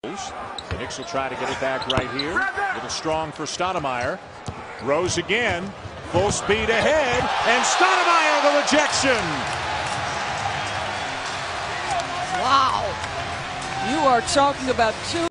The Knicks will try to get it back right here. A little strong for Stoudemire. Rose again. Full speed ahead. And Stoudemire the rejection. Wow. You are talking about two